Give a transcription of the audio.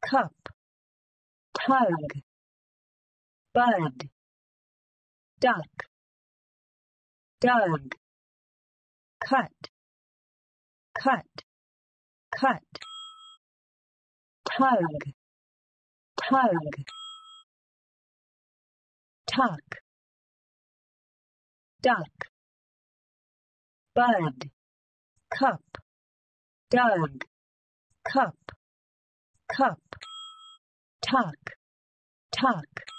cup, tug, bud, duck, dug, cut, cut, cut, tug, tug, tuck, duck, bud, cup, dug, cup, cup, tuck, tuck.